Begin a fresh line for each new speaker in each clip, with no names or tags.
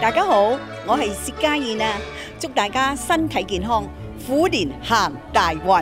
大家好，我係薛家燕啊！祝大家身體健康，虎年行大運。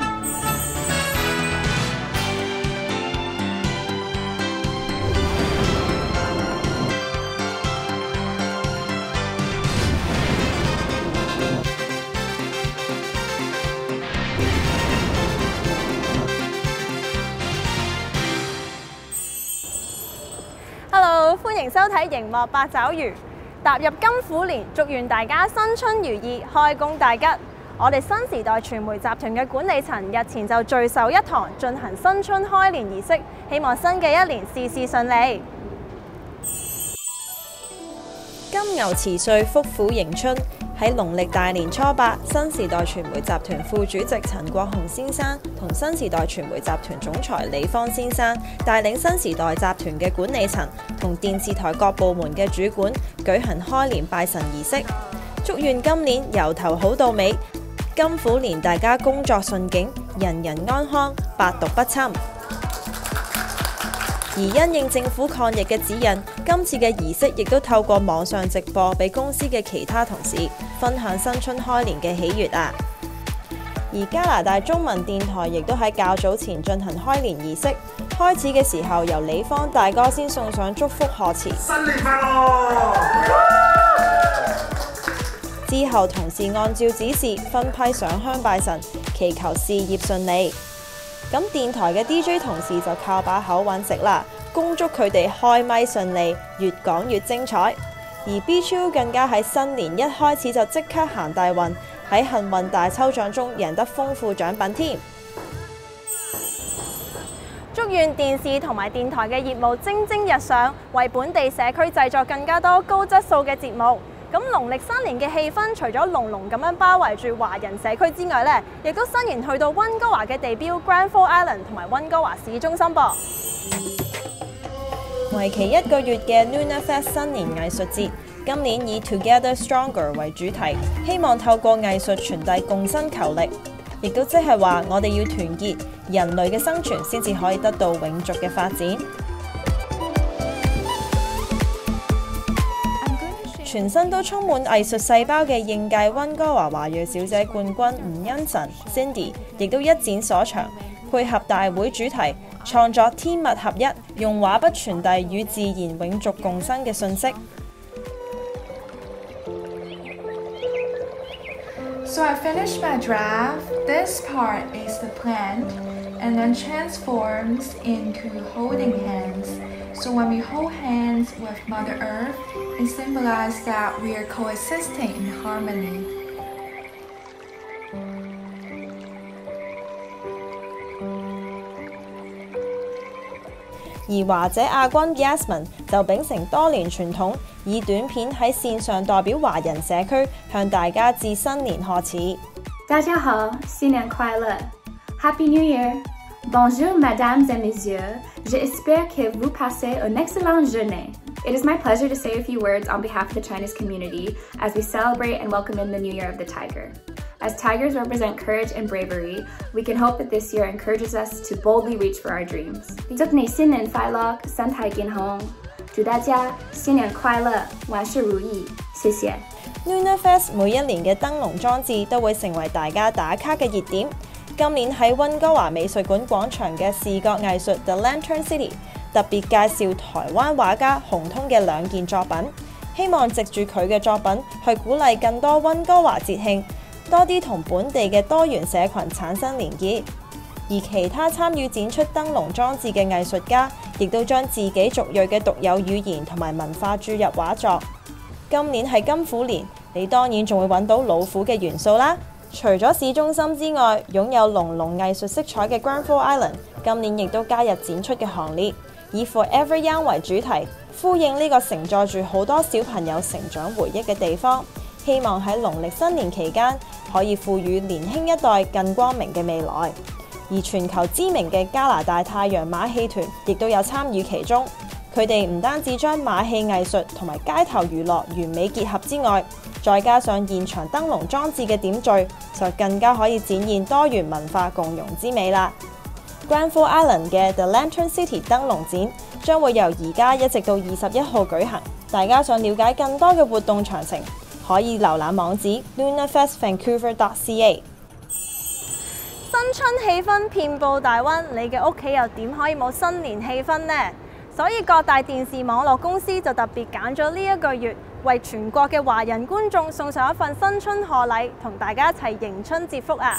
Hello， 歡迎收睇熒幕八爪魚。踏入金虎年，祝願大家新春如意，開工大吉。我哋新時代傳媒集團嘅管理層日前就聚首一堂，進行新春開年儀式，希望新嘅一年事事順利。金牛辭歲，福虎迎春。喺農曆大年初八，新時代傳媒集團副主席陳國雄先生同新時代傳媒集團總裁李方先生帶領新時代集團嘅管理層同電視台各部門嘅主管舉行開年拜神儀式，祝願今年由頭好到尾，金虎年大家工作順境，人人安康，百毒不侵。而因應政府抗疫嘅指引，今次嘅儀式亦都透過網上直播俾公司嘅其他同事分享新春開年嘅喜悅啊！而加拿大中文電台亦都喺較早前進行開年儀式，開始嘅時候由李方大哥先送上祝福賀詞，
新年快樂！
之後同事按照指示分批上香拜神，祈求事業順利。咁電台嘅 DJ 同事就靠把口揾食啦，恭祝佢哋開咪順利，越講越精彩。而 B2 更加喺新年一開始就即刻行大運，喺幸運大抽獎中贏得豐富獎品添。祝願電視同埋電台嘅業務蒸蒸日上，為本地社區製作更加多高質素嘅節目。咁農曆新年嘅氣氛，除咗濃濃咁樣包圍住華人社區之外呢，亦都伸延去到溫哥華嘅地標 Granville Island 同埋溫哥華市中心噃。為期1個月嘅 Lunar Fest 新年藝術節，今年以 Together Stronger 為主題，希望透過藝術傳遞共生求力，亦都即係話我哋要團結，人類嘅生存先至可以得到永續嘅發展。全身都充滿藝術細胞嘅應屆溫哥華華裔小姐冠軍吳恩晨 Cindy 亦都一展所長，配合大會主題創作天物合一，用畫筆傳遞與自然永續共生嘅訊息。
So I finished my draft. This part is the plant and then transforms into holding hands. So when we hold hands with Mother Earth, it symbolizes that we are coexisting in harmony.
而華姐亞軍 Yasmin 就秉承多年傳統，以短片喺線上代表華人社區，向大家致新年賀詞。
大家好，新年快樂 ！Happy New Year! Bonjour, mesdames et messieurs. J'espère que vous passez une excellente journée. It is my pleasure to say a few words on behalf of the Chinese community as we celebrate and welcome in the New Year of the Tiger. As tigers represent courage and bravery, we can hope that this year encourages us to boldly reach for our dreams. 祝你新年快樂，身體健康！祝大家新年快樂，萬事如意！謝謝。
Lunar Fest 每一年嘅燈籠裝置都會成為大家打卡嘅熱點。今年喺溫哥華美術館廣場嘅視覺藝術 The Lantern City 特別介紹台灣畫家洪通嘅2件作品，希望藉住佢嘅作品去鼓勵更多溫哥華節慶，多啲同本地嘅多元社群產生連結。而其他參與展出燈籠裝置嘅藝術家，亦都將自己族裔嘅獨有語言同埋文化注入畫作。今年係金虎年，你當然仲會揾到老虎嘅元素啦。除咗市中心之外，擁有濃濃藝術色彩嘅 Granville Island 今年亦都加入展出嘅行列，以 Forever Young 為主題，呼應呢個承載住好多小朋友成長回憶嘅地方，希望喺農曆新年期間可以賦予年輕一代更光明嘅未來。而全球知名嘅加拿大太陽馬戲團亦都有參與其中，佢哋唔單止將馬戲藝術同埋街頭娛樂完美結合之外，再加上現場燈籠裝置嘅點綴，就更加可以展現多元文化共融之美啦。Granville Island 嘅 The Lantern City 燈籠展將會由而家一直到21號舉行， 大家想了解更多嘅活動詳情，可以瀏覽網址 lunarfestvancouver.ca。
新春氣氛遍佈大灣，你嘅屋企又點可以冇新年氣氛呢？所以各大電視網絡公司就特別揀咗呢一個月，為全國嘅華人觀眾送上一份新春賀禮，同大家一齊迎春接福啊！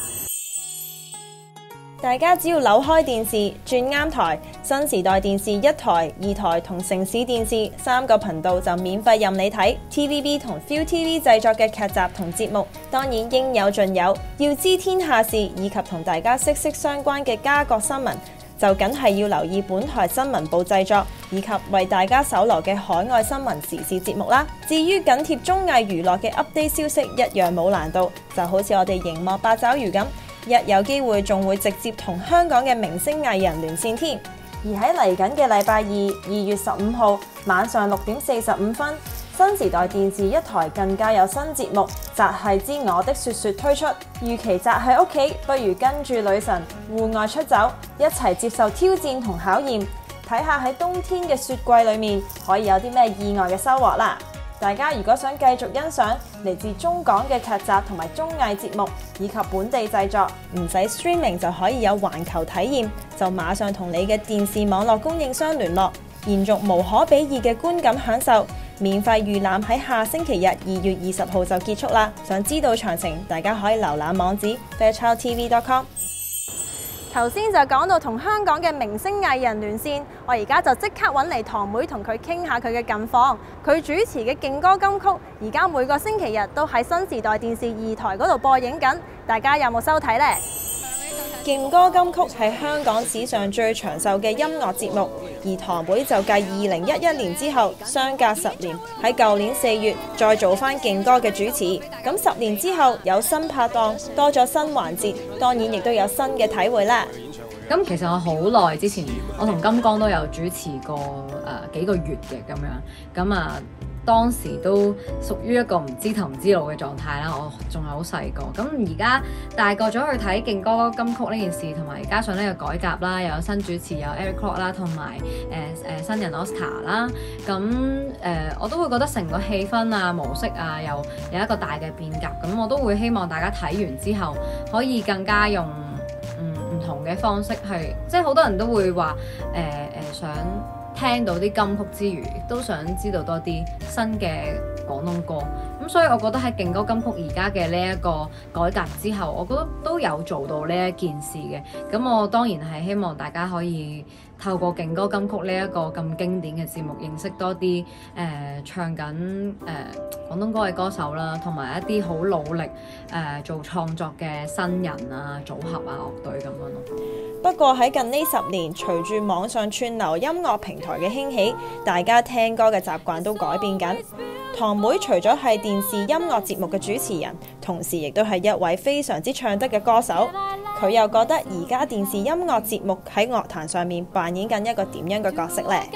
大家只要扭開電視，轉啱台，新時代電視1台、2台同城市電視3個頻道就免費任你睇。TVB 同 ViuTV 製作嘅劇集同節目，當然應有盡有。要知天下事以及同大家息息相關嘅家國新聞，就梗係要留意本台新聞部製作，以及為大家搜羅嘅海外新聞時事節目啦。至於緊貼綜藝娛樂嘅 update 消息，一樣冇難度，就好似我哋熒幕八爪魚咁。一有機會仲會直接同香港嘅明星藝人連線添。而喺嚟緊嘅禮拜2月15號晚上6點45分，新時代電視1台更加有新節目《宅係之我的說說》推出。預期宅喺屋企，不如跟住女神戶外出走，一齊接受挑戰同考驗，睇下喺冬天嘅雪櫃裏面可以有啲咩意外嘅收穫啦！大家如果想繼續欣賞嚟自中港嘅劇集同埋綜藝節目，以及本地製作，唔使 streaming 就可以有環球體驗，就馬上同你嘅電視網絡供應商聯絡，延續無可比擬嘅觀感享受。免費預覽喺下星期日2月20號就結束啦！想知道詳情，大家可以瀏覽網址 fairchildtv.com。
頭先就講到同香港嘅明星藝人連線，我而家就即刻揾嚟堂妹同佢傾下佢嘅近況。佢主持嘅勁歌金曲，而家每個星期日都喺新時代電視2台嗰度播映緊，大家有冇收睇呢？
勁歌金曲係香港史上最長壽嘅音樂節目，而堂妹就繼2011年之後，相隔10年，喺舊年4月再做翻勁歌嘅主持。咁10年之後有新拍檔，多咗新環節，當然亦都有新嘅體會啦。
咁其實我好耐之前，我同金剛都有主持過幾個月嘅咁樣，咁當時都屬於一個唔知頭唔知路嘅狀態啦，我仲係好細個。咁而家大個咗去睇勁歌金曲呢件事，同埋加上呢個改革啦，又有新主持有 Eric Kwok 啦，同埋新人 Oscar 啦。咁我都會覺得成個氣氛啊、模式啊，又有一個大嘅變革。咁我都會希望大家睇完之後，可以更加用唔同嘅方式去，即係好多人都會話想聽到啲金曲之餘，都想知道多啲新嘅廣東歌。咁所以我覺得喺勁歌金曲而家嘅呢一個改革之後，我覺得都有做到呢一件事嘅。咁我當然係希望大家可以透過勁歌金曲呢一個咁經典嘅節目，認識多啲唱緊廣東歌嘅歌手啦，同埋一啲好努力做創作嘅新人啊、組合啊、樂隊咁樣咯。
不過喺近呢10年，隨住網上串流音樂平台嘅興起，大家聽歌嘅習慣都改變緊。堂妹除咗係電視音樂節目嘅主持人，同時亦都係一位非常之唱得嘅歌手。佢又覺得而家電視音樂節目喺樂壇上面扮演緊一個點樣嘅角色呢？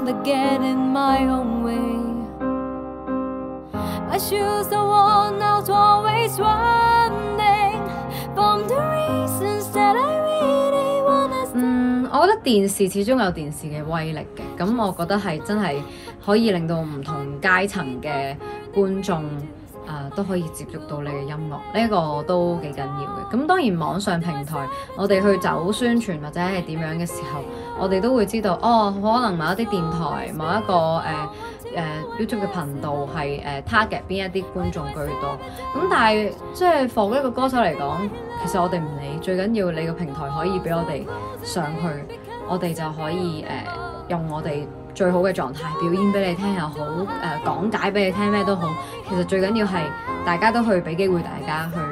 我覺得電視始終有電視嘅威力嘅，咁我覺得係真係可以令到唔同階層嘅觀眾都可以接觸到你嘅音樂，呢個都幾緊要嘅。咁當然網上平台，我哋去走宣傳或者係點樣嘅時候，我哋都會知道可能某一啲電台、某一個YouTube 嘅頻道係target 邊一啲觀眾居多。咁但係即係 for 一個歌手嚟講，其實我哋唔理，最緊要你個平台可以俾我哋上去，我哋就可以用我哋最好嘅狀態表演俾你聽又好，講解俾你聽咩都好。其實最緊要係大家都去俾機會大家去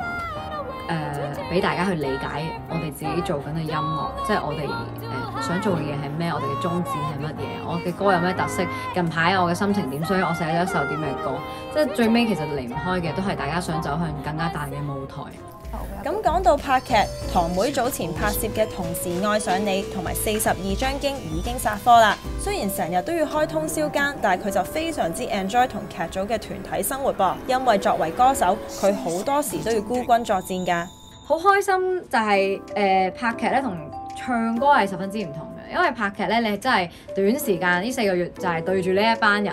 俾大家去理解我哋自己做緊嘅音樂，即係我哋想做嘅嘢係咩，我哋嘅宗旨係乜嘢，我嘅歌有咩特色，近排我嘅心情點，所以我寫咗一首點嘅歌。即係最尾其實離唔開嘅都係大家想走向更加大嘅舞台。
咁講到拍劇，堂妹早前拍攝嘅《同時愛上你》同埋42張經已經殺科啦。雖然成日都要開通宵更，但係佢就非常之 enjoy 同劇組嘅團體生活噃。因為作為歌手，佢好多時都要孤軍作戰㗎。
好開心就係拍劇咧，同唱歌係十分之唔同嘅。因為拍劇咧，你真係短時間呢4個月就係對住呢一班人，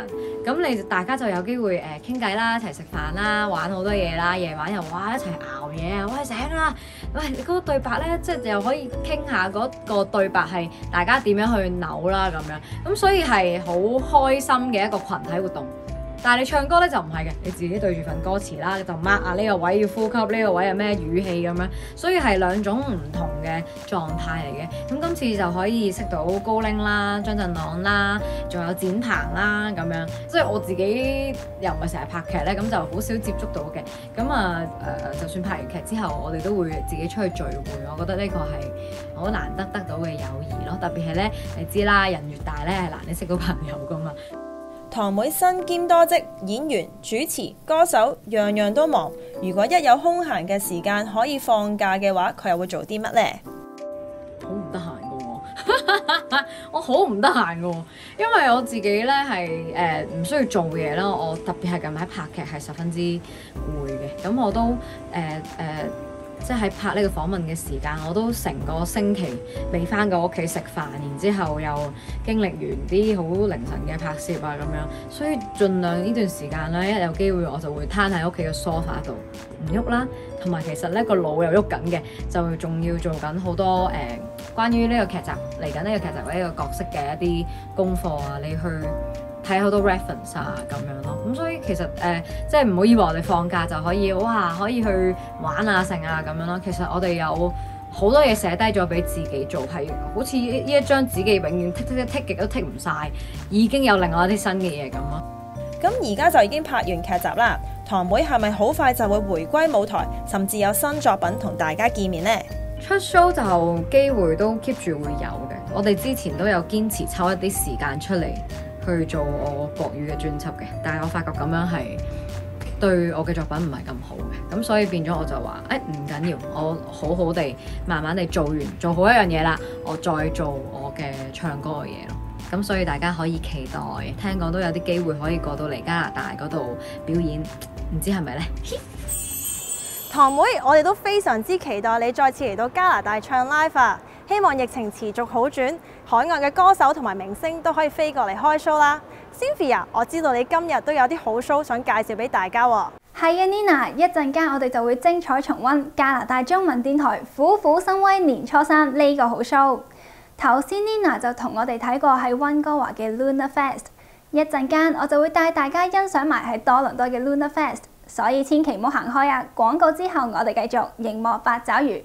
咁你大家就有機會傾偈啦，一齊食飯啦，玩好多嘢啦，夜晚又哇一齊熬夜啊，喂醒啦，喂你嗰個對白咧，即係又可以傾下嗰個對白係大家點樣去扭啦咁樣，咁所以係好開心嘅一個群體活動。但係你唱歌咧就唔係嘅，你自己對住份歌詞啦，就 mark 啊呢個位要呼吸，呢個位係咩語氣咁樣，所以係兩種唔同嘅狀態嚟嘅。咁今次就可以識到高凌啦、張振朗啦，仲有展鵬啦咁樣。即係我自己又唔係成日拍劇咧，咁就好少接觸到嘅。咁啊就算拍完劇之後，我哋都會自己出去聚會。我覺得呢個係好難得到嘅友誼咯。特別係咧，你知啦，人越大咧係難啲識到朋友噶嘛。
堂妹身兼多職，演員、主持、歌手，樣樣都忙。如果一有空閒嘅時間可以放假嘅話，佢又會做啲乜呢？
好唔得閒㗎喎，我好唔得閒㗎喎，因為我自己咧係唔需要做嘢啦。我特別係近排拍劇係十分之攰嘅，咁我都即係喺拍呢個訪問嘅時間，我都成個星期未翻過屋企食飯，然之後又經歷完啲好凌晨嘅拍攝啊咁樣，所以盡量呢段時間咧，一有機會我就會攤喺屋企嘅 sofa 度唔喐啦，同埋其實咧個腦又喐緊嘅，就仲要做緊好多關於呢個劇集嚟緊呢個劇集或者呢個角色嘅一啲功課啊，你去睇好多 reference 啊咁樣咯，咁所以其實即係唔好以為我哋放假就可以可以去玩啊成啊咁樣咯。其實我哋有好多嘢寫低咗俾自己做，係好似呢一張紙記永遠剔極都剔唔晒，已經有另外一啲新嘅嘢咁咯。
咁而家就已經拍完劇集啦，堂妹係咪好快就會回歸舞台，甚至有新作品同大家見面呢？
出 show 就機會都 keep 住會有嘅，我哋之前都有堅持抽一啲時間出嚟去做我國語嘅專輯嘅，但係我發覺咁樣係對我嘅作品唔係咁好嘅，咁所以變咗我就話唔緊要，我好好地慢慢地做好一樣嘢啦，我再做我嘅唱歌嘅嘢咯。咁所以大家可以期待，聽講都有啲機會可以過到嚟加拿大嗰度表演，唔知係咪呢？
堂妹，我哋都非常之期待你再次嚟到加拿大唱 live 啊！希望疫情持續好轉，海外嘅歌手同埋明星都可以飛過嚟開 show 啦。Cynthia， 我知道你今日都有啲好 show 想介紹俾大家喎。
係啊 ，Nina， 一陣間我哋就會精彩重溫加拿大中文電台虎虎生威年初三呢個好 show。頭先 Nina 就同我哋睇過喺溫哥華嘅 Luna Fest， 一陣間我就會帶大家欣賞埋喺多倫多嘅 Luna Fest， 所以千祈唔好行開啊！廣告之後我哋繼續熒幕八爪魚。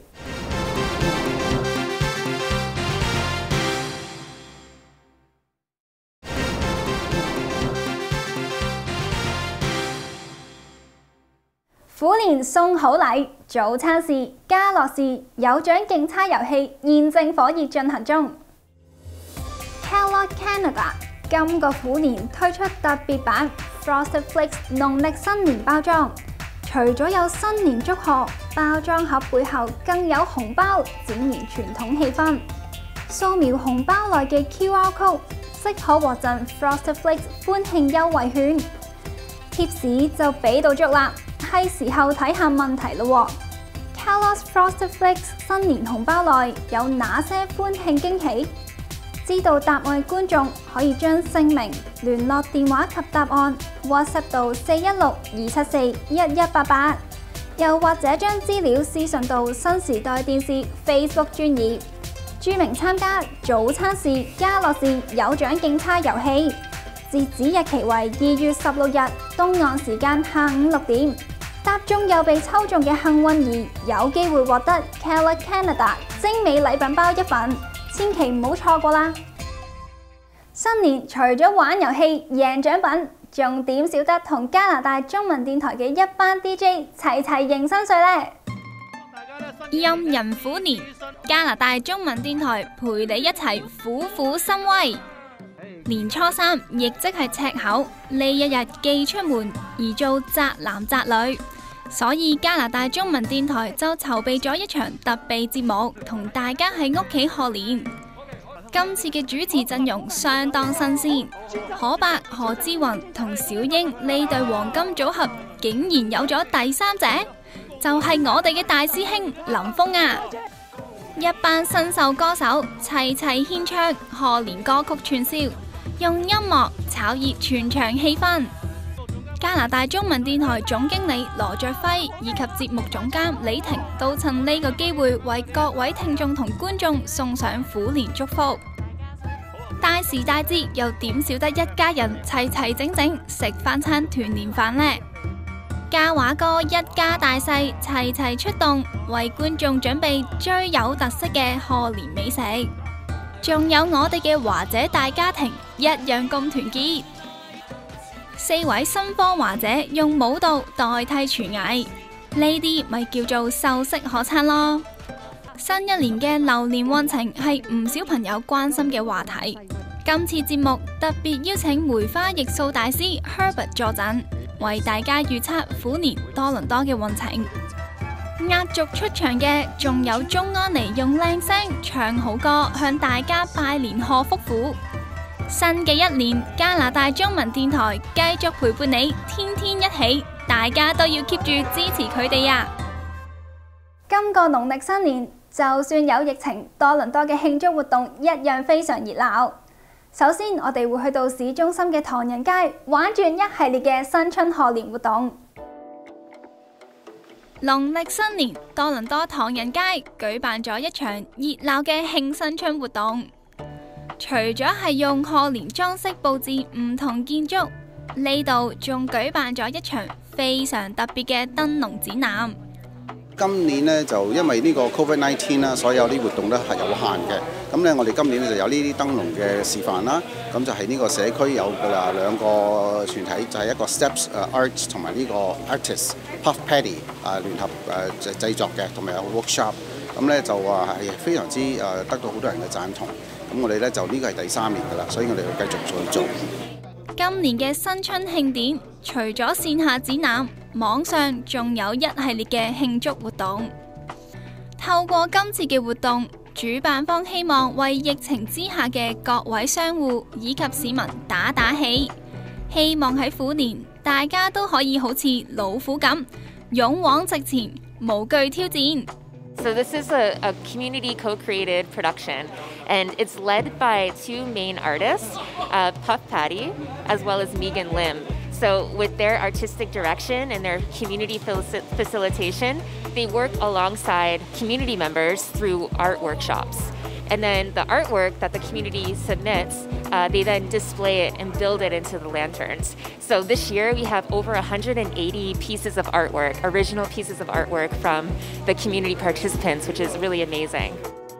虎年送好禮，早餐是家樂氏有獎競猜遊戲現正火熱進行中。Kellogg Canada 今個虎年推出特別版 Frosted Flakes 農曆新年包裝，除咗有新年祝賀，包裝盒背後更有紅包，展現傳統氣氛。掃描紅包內嘅 QR code， 即可獲贈 Frosted Flakes 歡慶優惠券。貼士就俾到足啦。係時候睇下問題咯喎 ！Kellogg's Frosted Flakes 新年紅包內有哪些歡慶驚喜？知道答案嘅觀眾可以將姓名、聯絡電話及答案 WhatsApp 到416-274-1188，又或者將資料私信到新時代電視 Facebook 專頁，註明參加早餐是家樂氏有獎競猜遊戲，截止日期為2月16日東岸時間下午6點。答中又被抽中嘅幸運兒有機會獲得 Kellogg Canada 精美禮品包一份，千祈唔好錯過啦！新年除咗玩遊戲、贏獎品，仲點少得同加拿大中文電台嘅一班 DJ 齊迎新歲呢？
壬寅虎年，加拿大中文電台陪你一齊虎虎生威。年初三，亦即係赤口呢一日，既出門而做宅男宅女，所以加拿大中文電台就籌備咗一場特備節目，同大家喺屋企賀年。今次嘅主持陣容相當新鮮，可伯、何志雲同小英呢對黃金組合竟然有咗第三者，就係我哋嘅大師兄林峰啊！一班新秀歌手齊獻唱賀年歌曲串燒。 用音樂炒熱全場氣氛。加拿大中文電台總經理羅爵輝以及節目總監李婷都趁呢個機會為各位聽眾同觀眾送上虎年祝福。大時大節又點少得一家人齊齊整整食返餐團年飯呢？嘉華哥一家大細齊齊出動，為觀眾準備最有特色嘅賀年美食。仲有我哋嘅華姐大家庭一樣咁團結。4位新科華姐用舞蹈代替廚藝，呢啲咪叫做秀色可餐咯。新一年嘅流年運程係唔少朋友關心嘅話題。今次節目特別邀請梅花易數大師 Herbert 坐鎮，為大家預測虎年多倫多嘅運程。壓軸出場嘅仲有鍾安妮用靚聲唱好歌向大家拜年賀福虎。新嘅一年，加拿大中文電台繼續陪伴你，天天一起，大家都要 keep 住支持佢哋啊！
今個農曆新年，就算有疫情，多倫多嘅慶祝活動一樣非常熱鬧。首先，我哋會去到市中心嘅唐人街玩轉一系列嘅新春賀年活動。
農曆新年，多倫多唐人街舉辦咗一場熱鬧嘅慶新春活動。除咗係用賀年裝飾佈置唔同建築，呢度仲舉辦咗一場非常特別嘅燈籠展覽。
今年呢，就因為呢個 COVID-19 啦，所有啲活動都係有限嘅。咁咧，我哋今年就有呢啲燈籠嘅示範啦。咁就係呢個社區有兩個團體，就係一個 Steps Arts 同埋呢個 Artists Puff Paddy 聯合製作嘅，同埋有 workshop。咁咧就係非常之得到好多人嘅贊同。咁我哋咧就呢個係第3年㗎啦，所以我哋會繼續再做。
今年嘅新春慶典，除咗線下展覽，網上仲有一系列嘅慶祝活動。透過今次嘅活動，主辦方希望為疫情之下嘅各位商戶以及市民打打氣，希望喺虎年大家都可以好似老虎咁勇往直前，無懼挑戰。
So this is a community co-created production, and it's led by 2 main artists, Puff Paddy as well as Megan Lim. So with their artistic direction and their community facilitation, they work alongside community members through art workshops. And then the artwork that the community submits, they then display it and build it into the lanterns. So this year we have over 180 pieces of artwork, original pieces of artwork from the community participants, which is really amazing.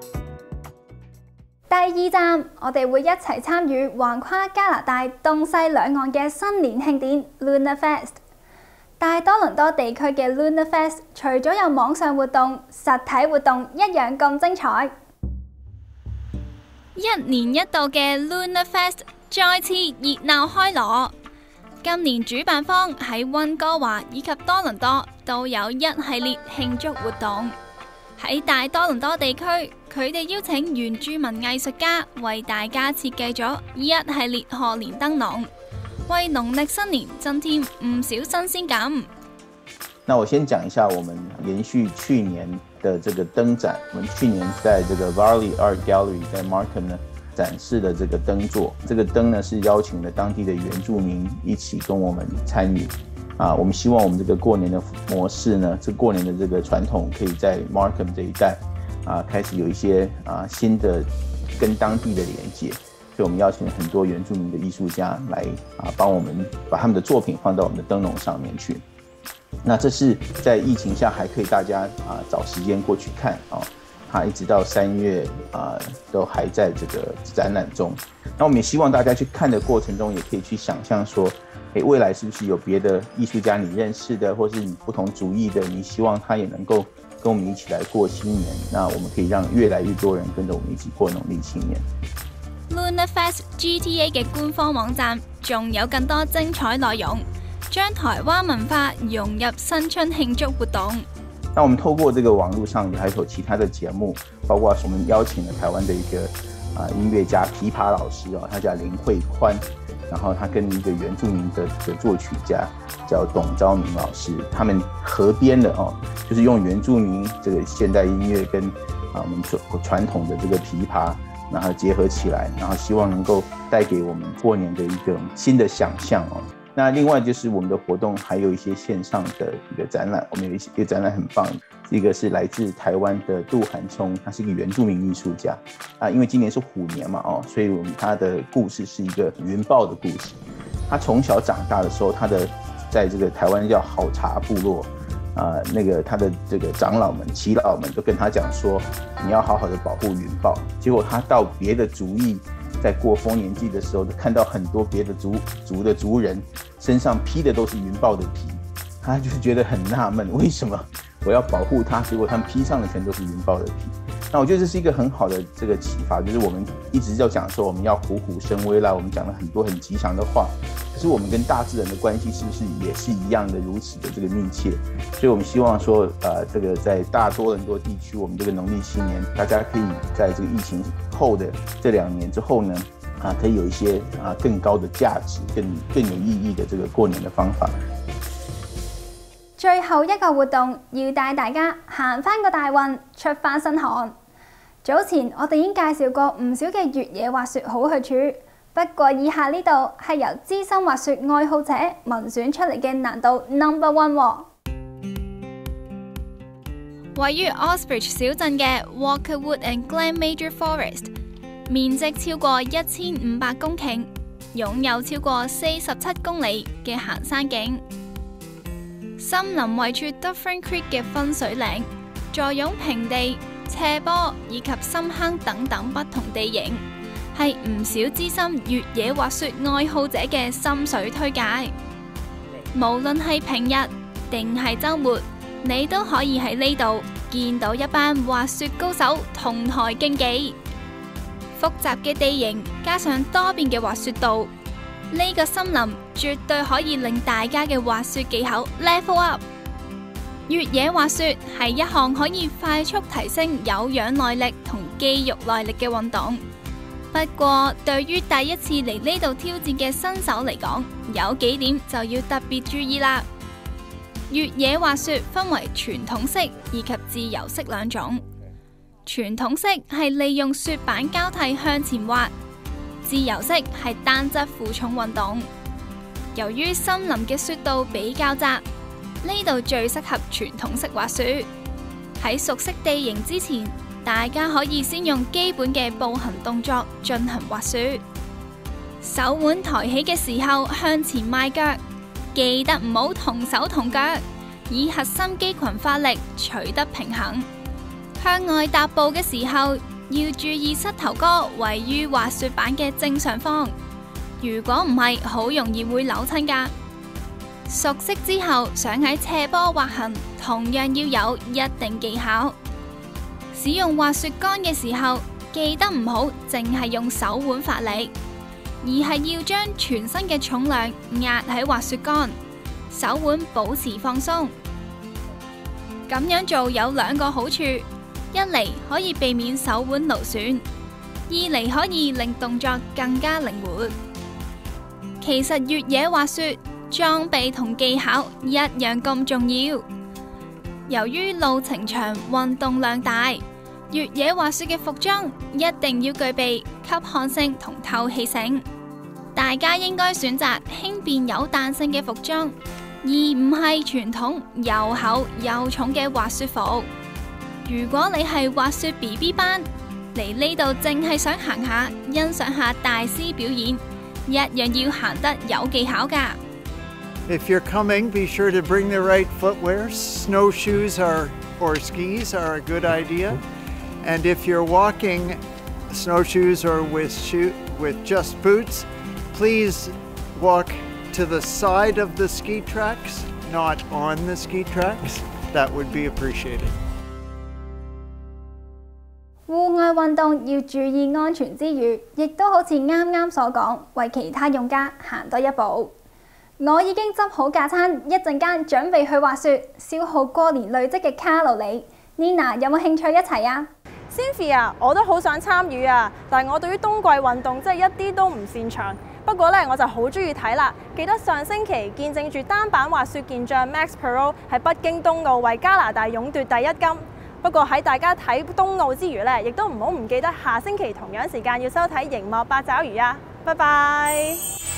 第2站，我哋會一齊參與橫跨加拿大東西兩岸嘅新年慶典 Lunar Fest。大多倫多地區嘅 Lunar Fest 除咗有網上活動，實體活動一樣咁精彩。
一年一度嘅 Lunar Fest 再次熱鬧開鑼。今年主辦方喺溫哥華以及多倫多都有一系列慶祝活動。喺大多倫多地區，佢哋邀請原住民藝術家為大家設計咗一系列賀年燈籠，為農曆新年增添唔少新鮮感。
那我先講一下我們延續去年的這個燈展，我們去年在這個 Varley Art Gallery 在 Markham 呢展示的這個燈座，這個燈呢是邀請了當地的原住民一起跟我們參與。我們希望我們這個過年的模式呢，這過年的這個傳統可以在 Markham 這一帶開始有一些新的跟當地的連結，所以我們邀請了很多原住民的藝術家來幫我們把他們的作品放到我們的燈籠上面去。那這是在疫情下還可以大家找時間過去看它一直到3月都還在這個展覽中。那我們也希望大家去看的過程中，也可以去想象說，未來是不是有別的藝術家你認識的，或是你不同主義的，你希望他也能夠跟我們一起來過新年。那我們可以讓越來越多人跟着我們一起過農曆新年。
Lunar Fest GTA 嘅官方網站仲有更多精彩內容，將台灣文化融入新春慶祝活動。
那我們透過這個網絡上還有其他的節目，包括我們邀請了台灣的一個音樂家琵琶老師他叫林慧寬，然後他跟一個原住民的作曲家叫董昭明老師，他們合編了就是用原住民這個現代音樂跟我們傳統的這個琵琶然后结合起来，然后希望能够带给我们过年的一个新的想象哦。那另外就是我们的活动还有一些线上的一个展览，我们有一个展览很棒，一个是来自台湾的杜寒聪，他是一个原住民艺术家啊，因为今年是虎年嘛哦，所以他的故事是一个云豹的故事。他从小长大的时候，他的在这个台湾叫好茶部落那个他的这个长老们、耆老们都跟他讲说，你要好好的保护云豹。结果他到别的族裔在过丰年祭的时候，看到很多别的族的族人身上披的都是云豹的皮，他就觉得很纳闷，为什么我要保护它，结果他们披上的全都是云豹的皮。那我觉得这是一个很好的这个启发，就是我们一直要讲说我们要虎虎生威啦，我们讲了很多很吉祥的话，可是我们跟大自然的关系是不是也是一样的如此的这个密切？所以我们希望说这个在大多伦多地区，我们这个农历新年，大家可以在这个疫情后的这2年之後呢可以有一些更高的價值、更有意義嘅這個過年嘅方法。
最後一個活動要帶大家行返個大運，出返身汗。早前我哋已經介紹過唔少嘅越野滑雪好去處，不過以下呢度係由資深滑雪愛好者民選出嚟嘅難度 No.1 喎。
位於 Osbridge 小鎮嘅 Walkerwood and Glen Major Forest， 面積超過1500公頃，擁有超過47公里嘅行山徑。森林圍住 Dufferin Creek 嘅分水嶺，坐擁平地、斜坡以及深坑等等不同地形，係唔少資深越野滑雪愛好者嘅心水推介。無論係平日定係週末，你都可以喺呢度見到一班滑雪高手同台競技。複雜嘅地形加上多變嘅滑雪道，呢個森林絕對可以令大家嘅滑雪技巧 level up。越野滑雪係一項可以快速提升有氧耐力同肌肉耐力嘅運動。不過對於第一次嚟呢度挑戰嘅新手嚟講，有幾點就要特別注意啦。越野滑雪分為傳統式以及自由式兩種。傳統式係利用雪板交替向前滑，自由式係單側負重運動。由於森林嘅雪道比較窄，呢度最適合傳統式滑雪。喺熟悉地形之前，大家可以先用基本嘅步行動作進行滑雪。手腕抬起嘅時候向前邁腳，記得唔好同手同腳，以核心肌群發力取得平衡。向外踏步嘅時候，要注意膝頭哥位於滑雪板嘅正上方，如果唔係，好容易會扭親㗎。熟悉之後，想喺斜坡滑行，同樣要有一定技巧。使用滑雪桿嘅時候，記得唔好淨係用手腕發力，而係要將全身嘅重量壓喺滑雪桿，手腕保持放鬆。咁樣做有兩個好處。一嚟可以避免手腕勞損，二嚟可以令動作更加靈活。其實越野滑雪裝備同技巧一樣咁重要。由於路程長、運動量大，越野滑雪嘅服裝一定要具備吸汗性同透氣性。大家應該選擇輕便有彈性嘅服裝，而唔係傳統又厚又重嘅滑雪服。如果你係滑雪 BB 班，嚟呢度淨係想行下欣賞下大師表演，一樣要行得有技巧㗎。
If you're coming, be sure to bring the right footwear. Snowshoes or skis are a good idea. And if you're walking snowshoes or with just boots, please walk to the side of the ski tracks, not on the ski tracks. That would be appreciated.
戶外運動要注意安全之餘，亦都好似啱啱所講，為其他用家行多一步。我已經執好架餐，一陣間準備去滑雪，消耗過年累積嘅卡路里。Nina 有冇興趣一齊啊
？Cynthia 我都好想參與啊，但係我對於冬季運動真係一啲都唔擅長。不過咧，我就好中意睇啦。記得上星期見證住單板滑雪健將 Max Perot 喺北京冬奧為加拿大勇奪第1金。
不過喺大家睇冬奧之餘呢，亦都唔好唔記得下星期同樣時間要收睇熒幕八爪魚啊！拜拜。